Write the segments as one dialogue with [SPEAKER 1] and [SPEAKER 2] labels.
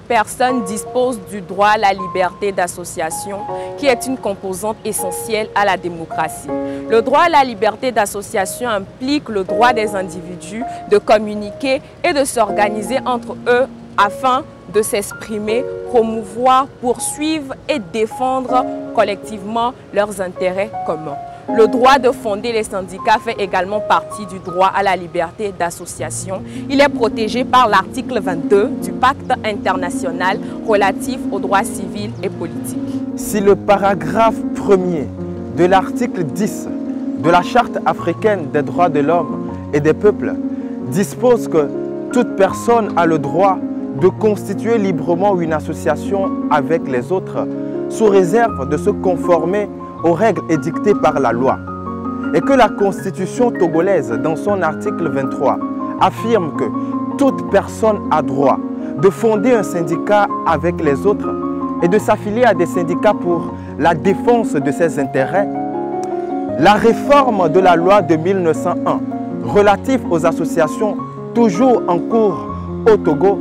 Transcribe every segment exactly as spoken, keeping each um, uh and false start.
[SPEAKER 1] personne dispose du droit à la liberté d'association, qui est une composante essentielle à la démocratie. Le droit à la liberté d'association implique le droit des individus de communiquer et de s'organiser entre eux afin de s'exprimer, promouvoir, poursuivre et défendre collectivement leurs intérêts communs. Le droit de fonder les syndicats fait également partie du droit à la liberté d'association. Il est protégé par l'article vingt-deux du Pacte international relatif aux droits civils et politiques.
[SPEAKER 2] Si le paragraphe premier de l'article dix de la Charte africaine des droits de l'homme et des peuples dispose que toute personne a le droit de constituer librement une association avec les autres, sous réserve de se conformer aux règles édictées par la loi, et que la Constitution togolaise, dans son article vingt-trois, affirme que toute personne a droit de fonder un syndicat avec les autres et de s'affilier à des syndicats pour la défense de ses intérêts, la réforme de la loi de mille neuf cent un relative aux associations toujours en cours au Togo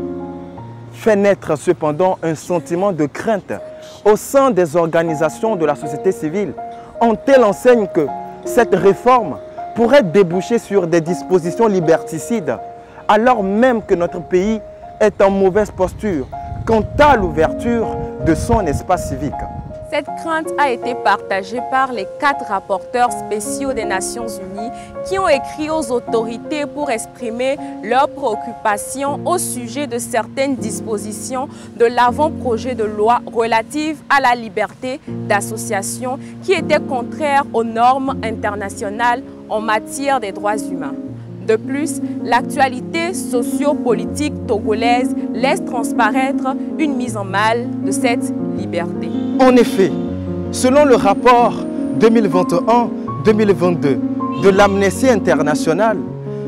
[SPEAKER 2] fait naître cependant un sentiment de crainte au sein des organisations de la société civile, en telle enseigne que cette réforme pourrait déboucher sur des dispositions liberticides, alors même que notre pays est en mauvaise posture quant à l'ouverture de son espace civique.
[SPEAKER 1] Cette crainte a été partagée par les quatre rapporteurs spéciaux des Nations Unies qui ont écrit aux autorités pour exprimer leurs préoccupations au sujet de certaines dispositions de l'avant-projet de loi relative à la liberté d'association qui étaient contraires aux normes internationales en matière des droits humains. De plus, l'actualité socio-politique togolaise laisse transparaître une mise en mal de cette liberté.
[SPEAKER 2] En effet, selon le rapport deux mille vingt et un deux mille vingt-deux de l'Amnesty International,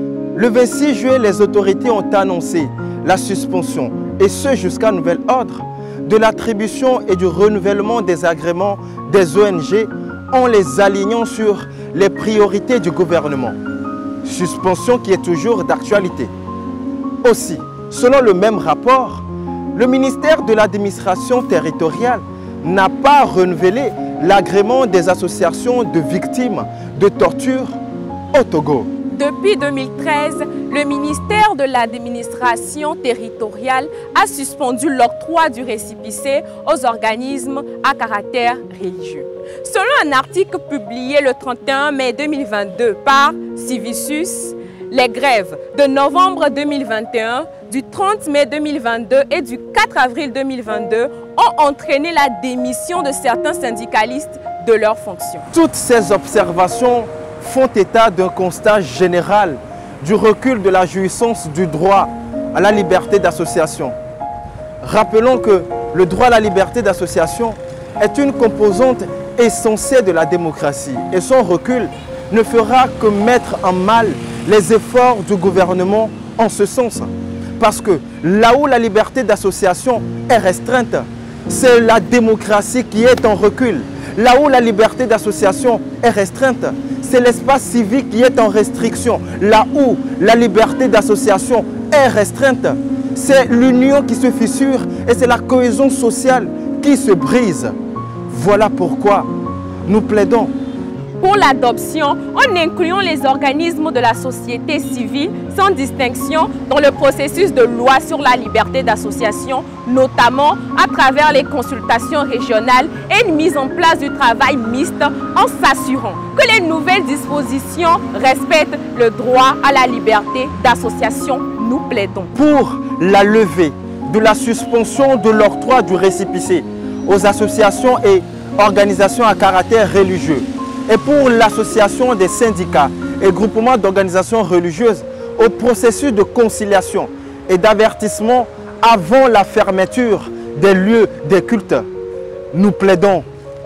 [SPEAKER 2] le vingt-six juillet, les autorités ont annoncé la suspension, et ce jusqu'à nouvel ordre, de l'attribution et du renouvellement des agréments des O N G en les alignant sur les priorités du gouvernement. Suspension qui est toujours d'actualité. Aussi, selon le même rapport, le ministère de l'administration territoriale n'a pas renouvelé l'agrément des associations de victimes de torture au Togo.
[SPEAKER 1] Depuis deux mille treize, le ministère de l'administration territoriale a suspendu l'octroi du récépissé aux organismes à caractère religieux. Selon un article publié le trente et un mai deux mille vingt-deux par Civisus, les grèves de novembre deux mille vingt et un, du trente mai deux mille vingt-deux et du quatre avril deux mille vingt-deux ont entraîné la démission de certains syndicalistes de leurs fonctions.
[SPEAKER 2] Toutes ces observations font état d'un constat général du recul de la jouissance du droit à la liberté d'association. Rappelons que le droit à la liberté d'association est une composante essentielle de la démocratie et son recul ne fera que mettre en mal les efforts du gouvernement en ce sens. Parce que là où la liberté d'association est restreinte, c'est la démocratie qui est en recul. Là où la liberté d'association est restreinte, c'est l'espace civique qui est en restriction. Là où la liberté d'association est restreinte, c'est l'union qui se fissure et c'est la cohésion sociale qui se brise. Voilà pourquoi nous plaidons
[SPEAKER 1] pour l'adoption en incluant les organismes de la société civile sans distinction dans le processus de loi sur la liberté d'association, notamment à travers les consultations régionales et une mise en place du travail mixte en s'assurant que les nouvelles dispositions respectent le droit à la liberté d'association. Nous plaidons
[SPEAKER 2] pour la levée de la suspension de l'octroi du récépissé aux associations et organisations à caractère religieux, et pour l'association des syndicats et groupements d'organisations religieuses au processus de conciliation et d'avertissement avant la fermeture des lieux des cultes. Nous plaidons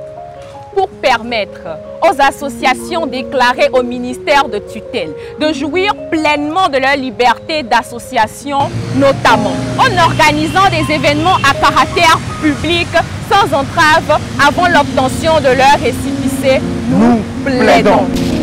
[SPEAKER 1] pour permettre aux associations déclarées au ministère de tutelle de jouir pleinement de leur liberté d'association, notamment en organisant des événements à caractère public sans entrave avant l'obtention de leur récépissé. Nous plaidons.